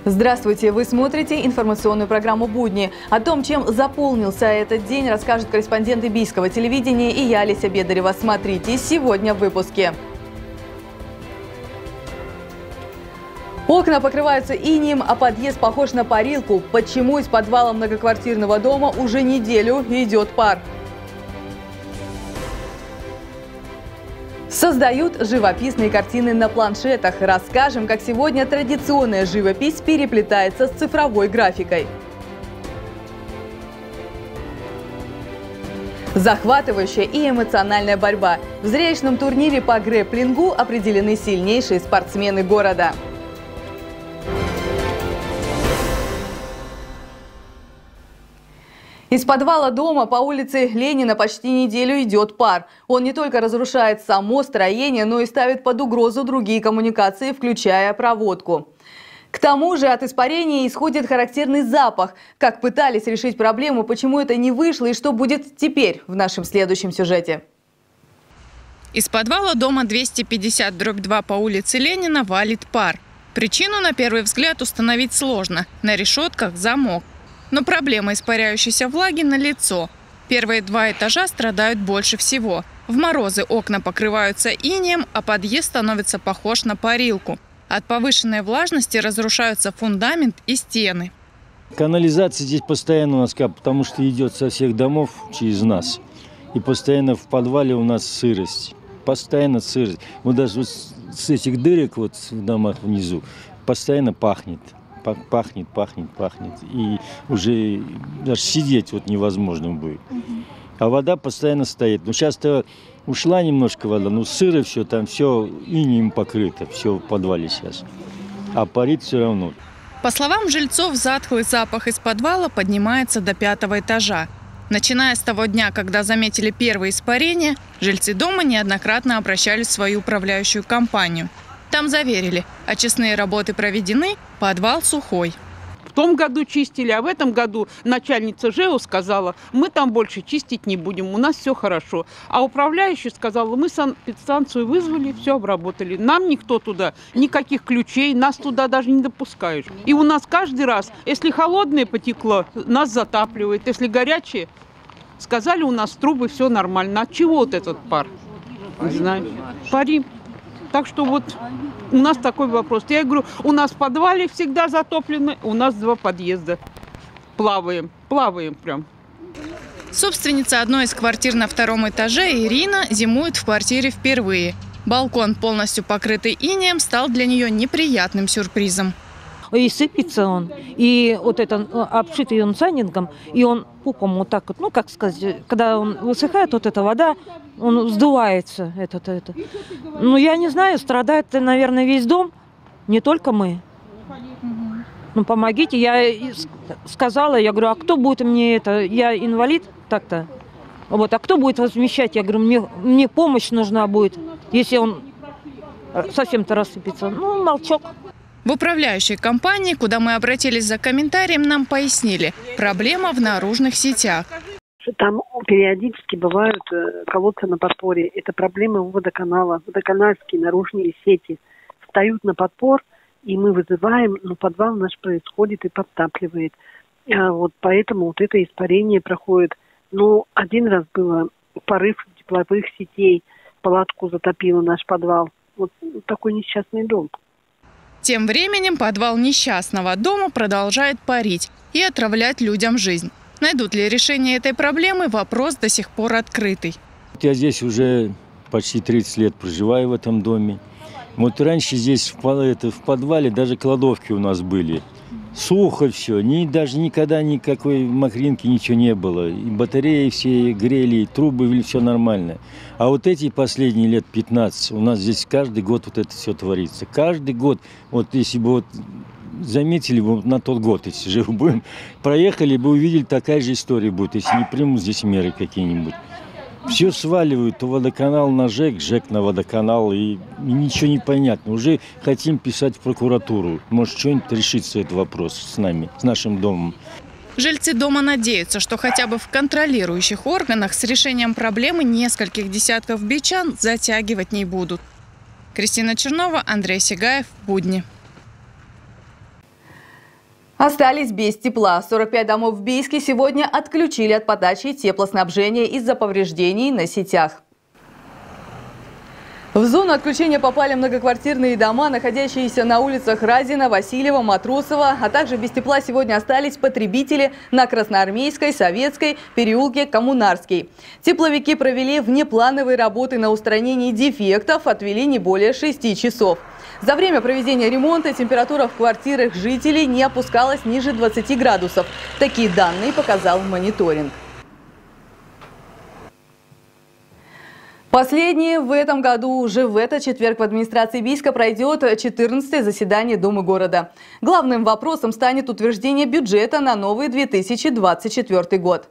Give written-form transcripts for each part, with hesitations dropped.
Здравствуйте! Вы смотрите информационную программу «Будни». О том, чем заполнился этот день, расскажут корреспонденты Бийского телевидения и я, Олеся Бедарева. Смотрите сегодня в выпуске. Окна покрываются инеем, а подъезд похож на парилку. Почему из подвала многоквартирного дома уже неделю идет пар? Создают живописные картины на планшетах. Расскажем, как сегодня традиционная живопись переплетается с цифровой графикой. Захватывающая и эмоциональная борьба. В зрелищном турнире по грэпплингу определены сильнейшие спортсмены города. Из подвала дома по улице Ленина почти неделю идет пар. Он не только разрушает само строение, но и ставит под угрозу другие коммуникации, включая проводку. К тому же от испарения исходит характерный запах. Как пытались решить проблему, почему это не вышло и что будет теперь, в нашем следующем сюжете. Из подвала дома 250/2 по улице Ленина валит пар. Причину на первый взгляд установить сложно. На решетках замок. Но проблема испаряющейся влаги налицо. Первые 2 этажа страдают больше всего. В морозы окна покрываются инеем, а подъезд становится похож на парилку. От повышенной влажности разрушаются фундамент и стены. Канализация здесь постоянно у нас потому что идет со всех домов через нас. И постоянно в подвале у нас сырость. Постоянно сырость. Вот даже вот с этих дырок вот в домах внизу постоянно пахнет. Пахнет. И уже даже сидеть вот невозможно будет. А вода постоянно стоит. Ну, сейчас-то ушла немножко вода, но сыро все, там все инеем покрыто, все в подвале сейчас. А парит все равно. По словам жильцов, затхлый запах из подвала поднимается до 5-го этажа. Начиная с того дня, когда заметили первые испарения, жильцы дома неоднократно обращались в свою управляющую компанию. Там заверили, очистные работы проведены, подвал сухой. В том году чистили, а в этом году начальница ЖЭО сказала, мы там больше чистить не будем, у нас все хорошо. А управляющая сказала, мы санэпидстанцию вызвали, все обработали. Нам никто туда, никаких ключей, нас туда даже не допускают. И у нас каждый раз, если холодное потекло, нас затапливает, если горячее, сказали, у нас трубы, все нормально. От чего вот этот пар? Не знаю. Парим. Так что вот у нас такой вопрос. Я говорю, у нас в подвале всегда затоплено, у нас 2 подъезда. Плаваем прям. Собственница одной из квартир на 2-м этаже Ирина зимует в квартире впервые. Балкон, полностью покрытый инеем, стал для нее неприятным сюрпризом. И сыпется он, и вот это обшитый он сандингом, и он пупом вот так вот, ну как сказать, когда он высыхает, вот эта вода, он сдувается. Ну я не знаю, страдает, наверное, весь дом, не только мы. Ну помогите, я сказала, я говорю, а кто будет мне это, я инвалид так-то, вот, а кто будет возмещать, я говорю, мне помощь нужна будет, если он совсем-то рассыпется. Ну молчок. В управляющей компании, куда мы обратились за комментарием, нам пояснили – проблема в наружных сетях. Там периодически бывают колодцы на подпоре. Это проблемы водоканала. Водоканальские наружные сети встают на подпор, и мы вызываем, но подвал наш происходит и подтапливает. Вот поэтому вот это испарение проходит. Ну, один раз было порыв тепловых сетей, палатку затопило наш подвал. Вот такой несчастный дом. Тем временем подвал несчастного дома продолжает парить и отравлять людям жизнь. Найдут ли решение этой проблемы – вопрос до сих пор открытый. Я здесь уже почти 30 лет проживаю в этом доме. Вот раньше здесь в подвале даже кладовки у нас были. Сухо все, даже никогда никакой мокринки, ничего не было. И батареи все грели, и трубы, все нормально. А вот эти последние лет 15, у нас здесь каждый год вот это все творится. Каждый год, вот если бы вот заметили бы на тот год, если же будем, проехали бы, увидели, такая же история будет, если не примут здесь меры какие-нибудь. Все сваливают, то водоканал на ЖЭК, ЖЭК на водоканал, и ничего не понятно. Уже хотим писать в прокуратуру. Может, что-нибудь решится этот вопрос с нами, с нашим домом. Жильцы дома надеются, что хотя бы в контролирующих органах с решением проблемы нескольких десятков бичан затягивать не будут. Кристина Чернова, Андрей Сигаев, Будни. Остались без тепла. 45 домов в Бийске сегодня отключили от подачи теплоснабжения из-за повреждений на сетях. В зону отключения попали многоквартирные дома, находящиеся на улицах Разина, Васильева, Матросова, а также без тепла сегодня остались потребители на Красноармейской, Советской, переулке Коммунарский. Тепловики провели внеплановые работы на устранении дефектов, отвели не более 6 часов. За время проведения ремонта температура в квартирах жителей не опускалась ниже 20 градусов. Такие данные показал мониторинг. Последнее в этом году. Уже в этот четверг в администрации Бийска пройдет 14-е заседание Думы города. Главным вопросом станет утверждение бюджета на новый 2024 год.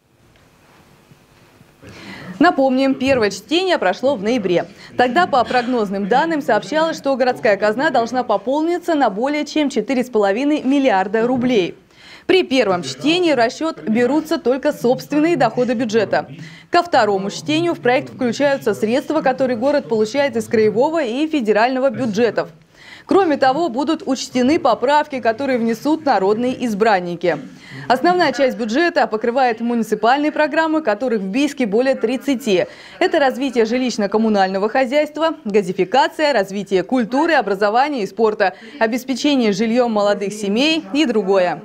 Напомним, первое чтение прошло в ноябре. Тогда по прогнозным данным сообщалось, что городская казна должна пополниться на более чем 4,5 миллиарда рублей. При первом чтении в расчет берутся только собственные доходы бюджета. Ко второму чтению в проект включаются средства, которые город получает из краевого и федерального бюджетов. Кроме того, будут учтены поправки, которые внесут народные избранники. Основная часть бюджета покрывает муниципальные программы, которых в Бийске более 30. Это развитие жилищно-коммунального хозяйства, газификация, развитие культуры, образования и спорта, обеспечение жильем молодых семей и другое.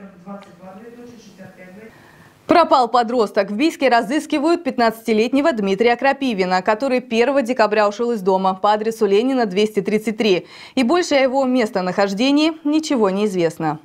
Пропал подросток. В Бийске разыскивают 15-летнего Дмитрия Крапивина, который 1 декабря ушел из дома по адресу Ленина, 233. И больше о его местонахождении ничего не известно.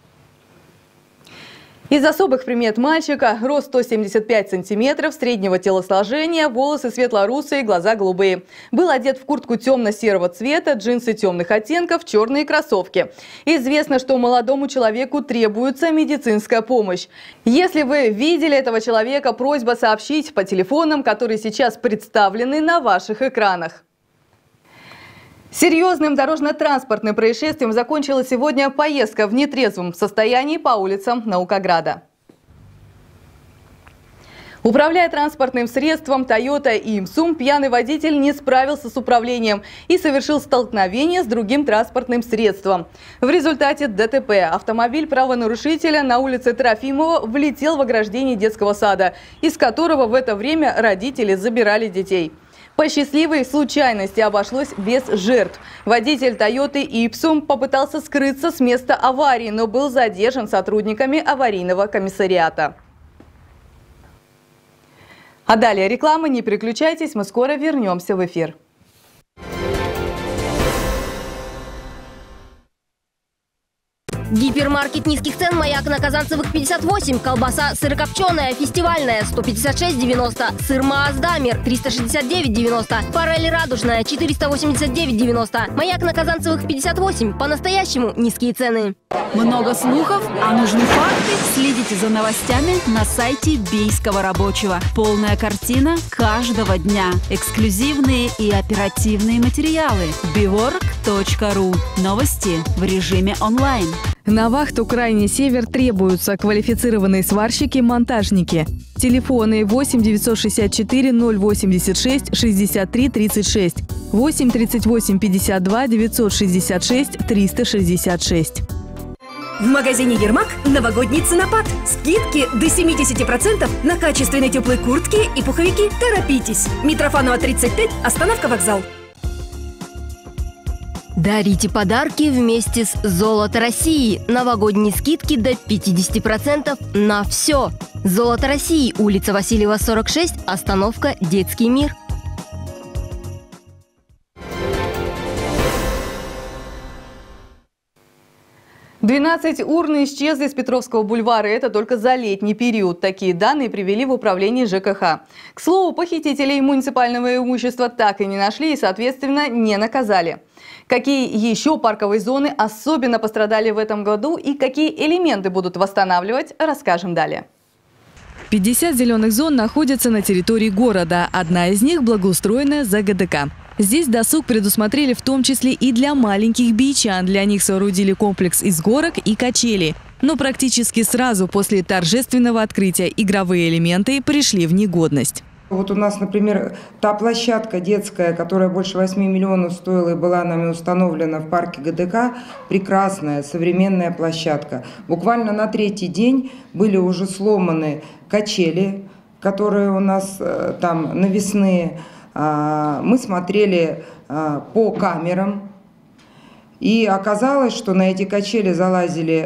Из особых примет мальчика – рост 175 сантиметров, среднего телосложения, волосы светло-русые, глаза голубые. Был одет в куртку темно-серого цвета, джинсы темных оттенков, черные кроссовки. Известно, что молодому человеку требуется медицинская помощь. Если вы видели этого человека, просьба сообщить по телефонам, которые сейчас представлены на ваших экранах. Серьезным дорожно-транспортным происшествием закончилась сегодня поездка в нетрезвом состоянии по улицам Наукограда. Управляя транспортным средством Toyota Imsum, пьяный водитель не справился с управлением и совершил столкновение с другим транспортным средством. В результате ДТП автомобиль правонарушителя на улице Трофимова влетел в ограждение детского сада, из которого в это время родители забирали детей. По счастливой случайности обошлось без жертв. Водитель Toyota Imsum попытался скрыться с места аварии, но был задержан сотрудниками аварийного комиссариата. А далее реклама. Не переключайтесь, мы скоро вернемся в эфир. Гипермаркет низких цен «Маяк» на Казанцевых 58. Колбаса сырокопченая, фестивальная 156,90. Сыр Маасдамер 369,90. Форель радужная 489,90. «Маяк» на Казанцевых 58. По-настоящему низкие цены. Много слухов, а нужны факты? Следите за новостями на сайте Бийского рабочего. Полная картина каждого дня. Эксклюзивные и оперативные материалы. biwork.ru. Новости в режиме онлайн. На вахту «Крайний север» требуются квалифицированные сварщики-монтажники. Телефоны 8 964 086 63 36, 8 38 52 966 366. В магазине «Ермак» новогодний ценопад. Скидки до 70% на качественные теплые куртки и пуховики. Торопитесь! Митрофанова, 35, остановка вокзал. Дарите подарки вместе с «Золото России». Новогодние скидки до 50% на все. «Золото России», улица Васильева, 46, остановка «Детский мир». 12 урн исчезли с Петровского бульвара. Это только за летний период. Такие данные привели в управление ЖКХ. К слову, похитителей муниципального имущества так и не нашли и, соответственно, не наказали. Какие еще парковые зоны особенно пострадали в этом году и какие элементы будут восстанавливать, расскажем далее. 50 зеленых зон находятся на территории города. Одна из них благоустроена за ГДК. Здесь досуг предусмотрели в том числе и для маленьких бичан. Для них соорудили комплекс из горок и качелей. Но практически сразу после торжественного открытия игровые элементы пришли в негодность. Вот у нас, например, та площадка детская, которая больше 8 миллионов стоила и была нами установлена в парке ГДК, прекрасная современная площадка. Буквально на третий день были уже сломаны качели, которые у нас там навесные. Мы смотрели по камерам. И оказалось, что на эти качели залазили,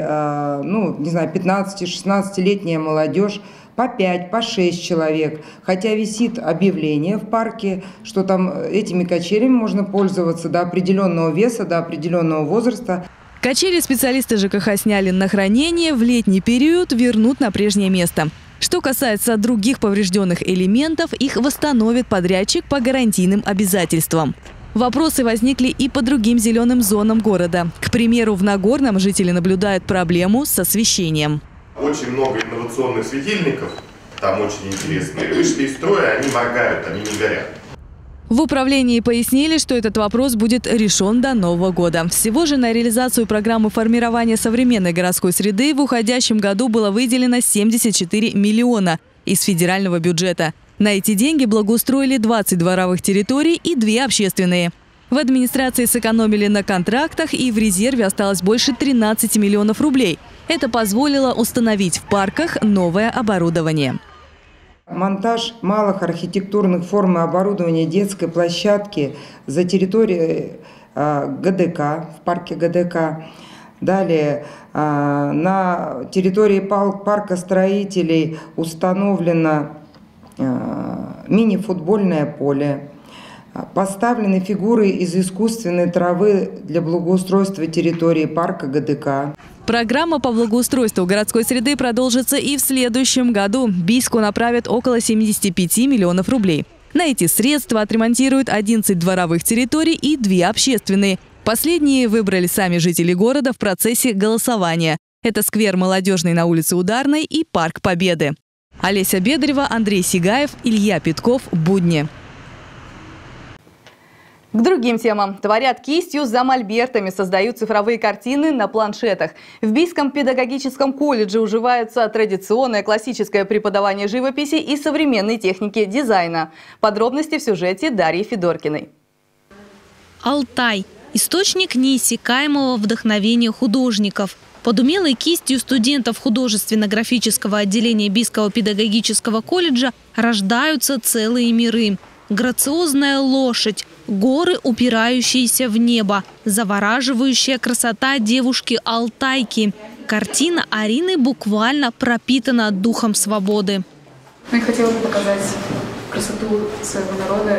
15-16-летняя молодежь, по 5, по 6 человек. Хотя висит объявление в парке, что там этими качелями можно пользоваться до определенного веса, до определенного возраста. Качели специалисты ЖКХ сняли на хранение, в летний период вернут на прежнее место. Что касается других поврежденных элементов, их восстановит подрядчик по гарантийным обязательствам. Вопросы возникли и по другим зеленым зонам города. К примеру, в Нагорном жители наблюдают проблему с освещением. Очень много инновационных светильников, там очень интересные, вышли из строя, они моргают, они не горят. В управлении пояснили, что этот вопрос будет решен до Нового года. Всего же на реализацию программы формирования современной городской среды в уходящем году было выделено 74 миллиона из федерального бюджета. На эти деньги благоустроили 20 дворовых территорий и 2 общественные. В администрации сэкономили на контрактах, и в резерве осталось больше 13 миллионов рублей. Это позволило установить в парках новое оборудование. Монтаж малых архитектурных форм и оборудования детской площадки за территорией ГДК, в парке ГДК. Далее на территории парка строителей установлено мини-футбольное поле. Поставлены фигуры из искусственной травы для благоустройства территории парка ГДК. Программа по благоустройству городской среды продолжится и в следующем году. Бийску направят около 75 миллионов рублей. На эти средства отремонтируют 11 дворовых территорий и 2 общественные. Последние выбрали сами жители города в процессе голосования. Это сквер Молодежный на улице Ударной и парк Победы. Олеся Бедарева, Андрей Сигаев, Илья Петков. Будни. К другим темам. Творят кистью за мольбертами, создают цифровые картины на планшетах. В Бийском педагогическом колледже уживаются традиционное классическое преподавание живописи и современной техники дизайна. Подробности в сюжете Дарьи Федоркиной. Алтай – источник неиссякаемого вдохновения художников. Под умелой кистью студентов художественно-графического отделения Бийского педагогического колледжа рождаются целые миры. Грациозная лошадь, горы, упирающиеся в небо, завораживающая красота девушки-алтайки. Картина Арины буквально пропитана духом свободы. Я хотела бы показать красоту своего народа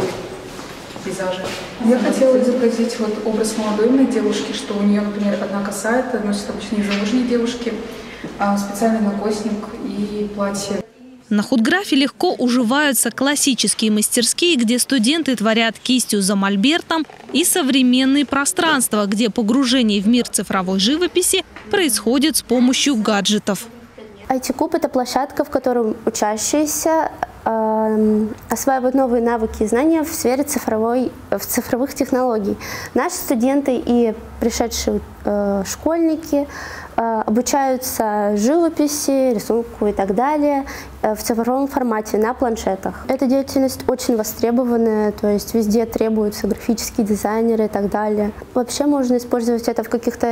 и пейзажи. Я хотела изобразить образ молодой девушки, что у нее, например, одна коса, это носят обычно незамужние девушки, специальный нагосник и платье. На худграфе легко уживаются классические мастерские, где студенты творят кистью за мольбертом, и современные пространства, где погружение в мир цифровой живописи происходит с помощью гаджетов. IT-куб – это площадка, в которой учащиеся осваивают новые навыки и знания в сфере цифровых технологий. Наши студенты и пришедшие школьники обучаются живописи, рисунку и так далее в цифровом формате на планшетах. Эта деятельность очень востребованная, то есть везде требуются графические дизайнеры и так далее. Вообще можно использовать это в каких-то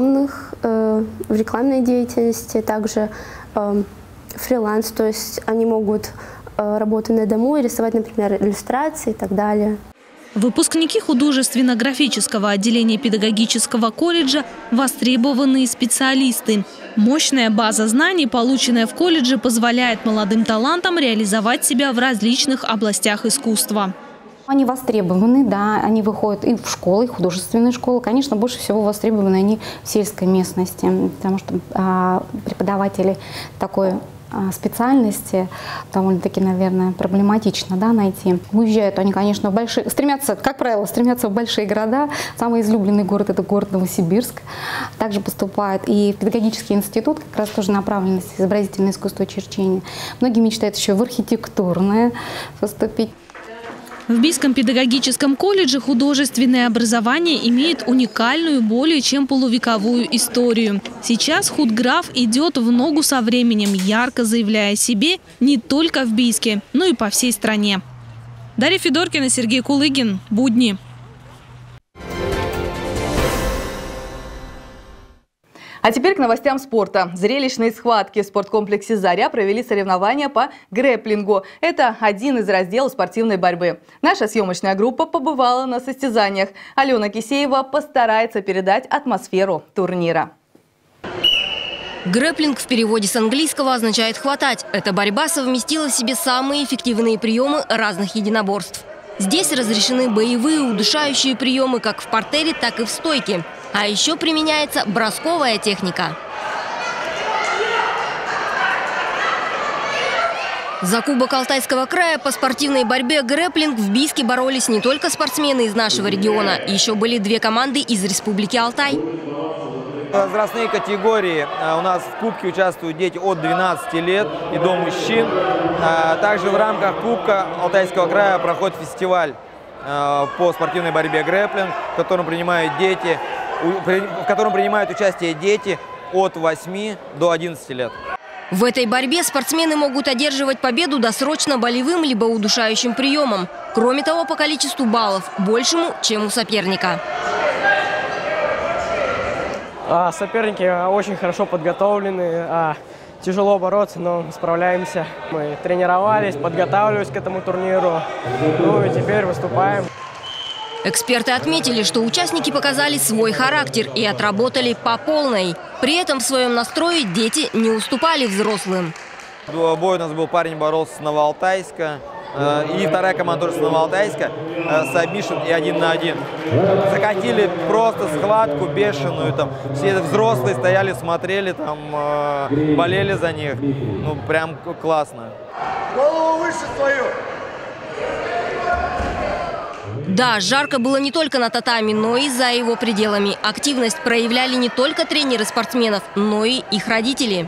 в рекламной деятельности, также фриланс, то есть они могут работать на дому и рисовать, например, иллюстрации и так далее. Выпускники художественно-графического отделения педагогического колледжа – востребованные специалисты. Мощная база знаний, полученная в колледже, позволяет молодым талантам реализовать себя в различных областях искусства. Они востребованы, да, они выходят и в школы, и в художественные школы. Конечно, больше всего востребованы они в сельской местности, потому что преподаватели такой специальности довольно-таки, наверное, проблематично, да, найти. Уезжают они, конечно, как правило, стремятся в большие города. Самый излюбленный город – это город Новосибирск. Также поступают и в педагогический институт, как раз тоже направленность изобразительное искусство черчения. Многие мечтают еще в архитектурное поступить. В Бийском педагогическом колледже художественное образование имеет уникальную, более чем полувековую историю. Сейчас худграф идет в ногу со временем, ярко заявляя о себе не только в Бийске, но и по всей стране. Дарья Федоркина, Сергей Кулыгин. Будни. А теперь к новостям спорта. Зрелищные схватки в спорткомплексе «Заря» провели соревнования по грэпплингу. Это один из разделов спортивной борьбы. Наша съемочная группа побывала на состязаниях. Алена Кисеева постарается передать атмосферу турнира. Грэпплинг в переводе с английского означает «хватать». Эта борьба совместила в себе самые эффективные приемы разных единоборств. Здесь разрешены боевые удушающие приемы как в партере, так и в стойке. А еще применяется бросковая техника. За Кубок Алтайского края по спортивной борьбе грэпплинг в Бийске боролись не только спортсмены из нашего региона. Еще были две команды из Республики Алтай. Возрастные категории. У нас в Кубке участвуют дети от 12 лет и до мужчин. Также в рамках Кубка Алтайского края проходит фестиваль по спортивной борьбе грэпплинг, в котором принимают участие дети от 8 до 11 лет. В этой борьбе спортсмены могут одерживать победу досрочно болевым либо удушающим приемом. Кроме того, по количеству баллов большему, чем у соперника. Соперники очень хорошо подготовлены. Тяжело бороться, но справляемся. Мы тренировались, подготавливались к этому турниру. Ну и теперь выступаем. Эксперты отметили, что участники показали свой характер и отработали по полной. При этом в своем настрое дети не уступали взрослым. Бой у нас был, парень боролся с Новоалтайска. И вторая команда тоже с Новоалтайска. Сабмишн и 1 на 1. Закатили просто схватку бешеную. Там все взрослые стояли, смотрели, там, болели за них. Ну, прям классно. Голову выше свою! Да, жарко было не только на татами, но и за его пределами. Активность проявляли не только тренеры спортсменов, но и их родители.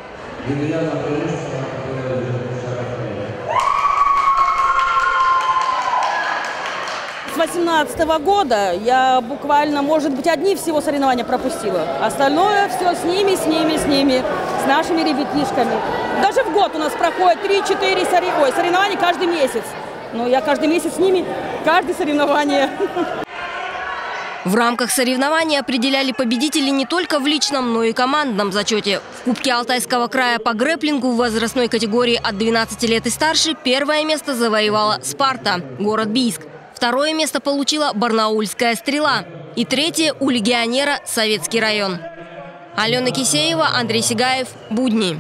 С 2018 года я буквально, может быть, одни всего соревнования пропустила. Остальное все с ними, с нашими ребятишками. Даже в год у нас проходит 3-4 соревнования каждый месяц. Но я каждый месяц с ними, каждое соревнование. В рамках соревнований определяли победителей не только в личном, но и командном зачете. В Кубке Алтайского края по грэпплингу в возрастной категории от 12 лет и старше первое место завоевала «Спарта», город Бийск. Второе место получила «Барнаульская стрела». И третье у «Легионера» Советский район. Алена Кисеева, Андрей Сигаев. Будни.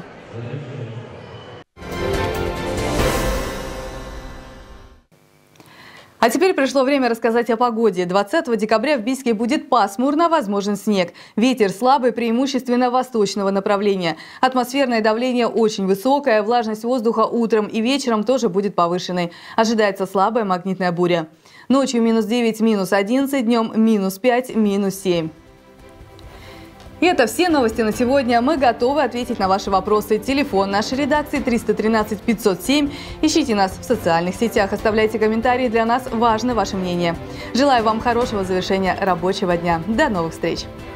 А теперь пришло время рассказать о погоде. 20 декабря в Бийске будет пасмурно, возможен снег. Ветер слабый, преимущественно восточного направления. Атмосферное давление очень высокое, влажность воздуха утром и вечером тоже будет повышенной. Ожидается слабая магнитная буря. Ночью -9, -11, днем -5, -7. И это все новости на сегодня. Мы готовы ответить на ваши вопросы. Телефон нашей редакции 313 507. Ищите нас в социальных сетях, оставляйте комментарии. Для нас важно ваше мнение. Желаю вам хорошего завершения рабочего дня. До новых встреч!